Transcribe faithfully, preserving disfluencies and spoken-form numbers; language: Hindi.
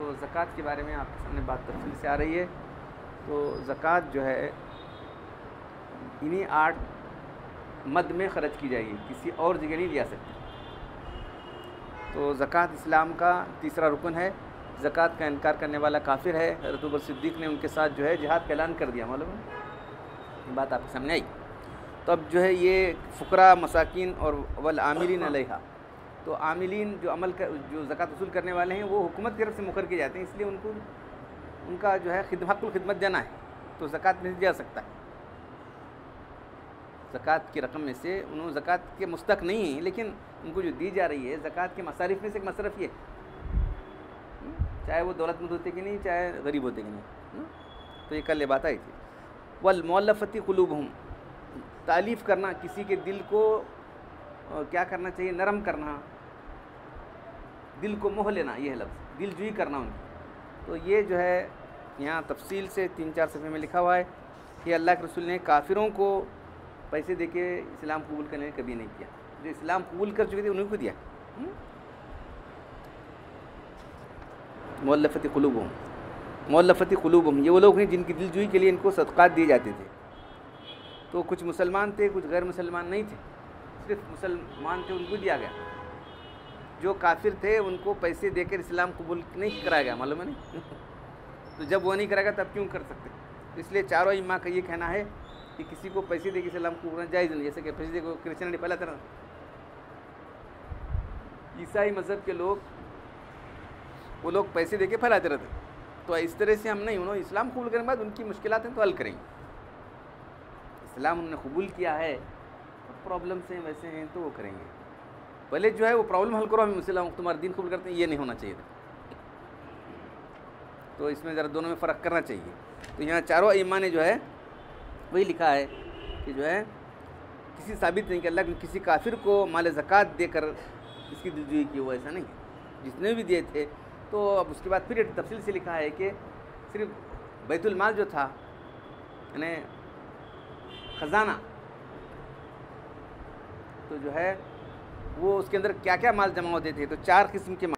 तो ज़कात के बारे में आपके सामने बात तफसील से आ रही है। तो ज़कात जो है इन्हीं आठ मद में ख़र्च की जाएगी, किसी और जगह नहीं दिया सकती। तो ज़कात इस्लाम का तीसरा रुकन है। ज़कात का इनकार करने वाला काफिर है। हज़रत अबू बकर सिद्दीक़ ने उनके साथ जो है जिहाद का ऐलान कर दिया, मालूम है, ये बात आपके सामने आई। तो अब जो है ये फ़ुक़रा, मसाकीन और वल आमिलीन अलैहा, तो आमिलीन जो अमल कर जो ज़कात वसूल करने वाले हैं वो हुकूमत की तरफ से मुकर किए जाते हैं, इसलिए उनको उनका जो है हक़्क़ुल खिदमत देना है, तो ज़कात में से जा सकता है। ज़कात की रकम में से उन्होंने ज़कात के मुस्तक नहीं है, लेकिन उनको जो दी जा रही है ज़कात के मसारिफ़ में से एक मसरफ़ ये, चाहे वो दौलतमंद होते कि नहीं, चाहे गरीब होते कि नहीं। तो ये कल ये बात आई थी। वल मुअल्लफ़ति क़ुलूबुहुम, तालीफ़ करना, किसी के दिल को क्या करना चाहिए, नरम करना, दिल को मोह लेना, ये है लफ्ज़, दिल जुई करना उनकी। तो ये जो है यहाँ तफसील से तीन चार सफ़े में लिखा हुआ है कि अल्लाह के रसूल ने काफिरों को पैसे देके इस्लाम कबूल करने कभी नहीं किया, जो इस्लाम कबूल कर चुके थे उन्हीं को दिया। मुअल्लफ़ति क़ुलूबुहुम, मुअल्लफ़ति क़ुलूबुहुम, ये वो लोग हैं जिनकी दिलजुई के लिए इनको सदक़ात दिए जाते थे। तो कुछ मुसलमान थे, कुछ गैर मुसलमान नहीं थे, सिर्फ मुसलमान थे उनको दिया गया। जो काफिर थे उनको पैसे देकर इस्लाम कबूल नहीं कराया गया, मालूम है नहीं। तो जब वो नहीं कराएगा तब क्यों कर सकते। तो इसलिए चारों इमाम का ये कहना है कि किसी को पैसे देकर इस्लाम कबूल करना जायज़ नहीं। जैसे कि पैसे देखो क्रिश्चियनिटी पहला तरह, ईसाई मज़हब के लोग वो लोग पैसे देके फैलाते रहते। तो इस तरह से हम नहीं, उन्होंने इस्लाम कबूल करने के बाद उनकी मुश्किलात हैं तो हल करेंगे। इस्लाम उन्होंने कबूल किया है, प्रॉब्लम्स हैं वैसे हैं तो वो करेंगे। पहले जो है वो प्रॉब्लम हल करो, हम इस्लाम तुम्हारा दीन कबूल करते हैं, ये नहीं होना चाहिए था। तो इसमें ज़रा दोनों में फ़र्क करना चाहिए। तो यहाँ चारों इमाम ने जो है वही लिखा है कि जो है किसी साबित नहीं कि अल्लाह ने किसी काफिर को माल ज़कात देकर इसकी दिलजुई की, वो ऐसा नहीं है, जितने भी दिए थे। तो अब उसके बाद फिर तफसील से लिखा है कि सिर्फ बैतुल माल जो था, यानी ख़जाना, तो जो है वो उसके अंदर क्या क्या माल जमा होते थे, तो चार किस्म के